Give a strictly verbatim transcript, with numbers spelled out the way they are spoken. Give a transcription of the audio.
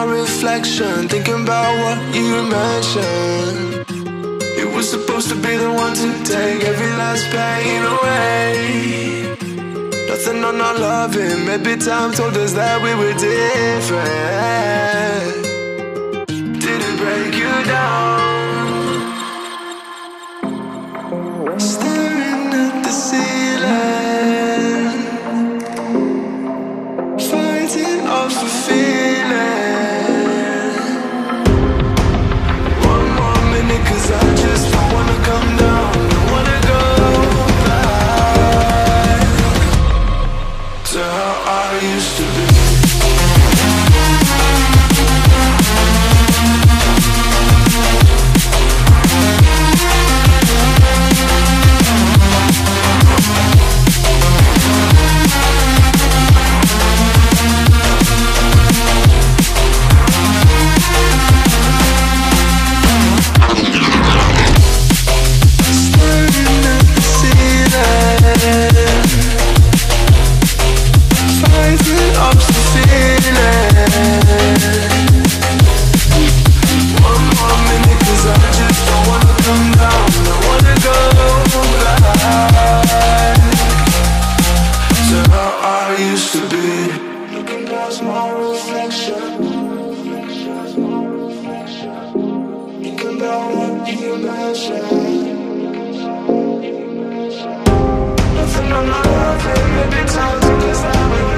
my reflection, thinking about what you mentioned. You were supposed to be the one to take every last pain away. Nothing on our loving, maybe time told us that we were different. Did it break you down? Staring at the ceiling, fighting off a feeling. One more minute, cause I just don't wanna come down. Don't wanna go back to how I used to be. Nothing on my life, maybe time to decide.